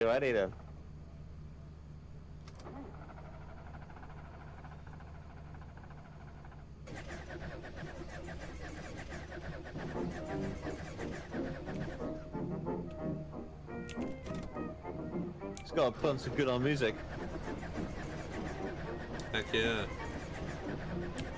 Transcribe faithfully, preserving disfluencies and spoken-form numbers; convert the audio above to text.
Do I need a... Just gotta put on some good on music. Heck yeah.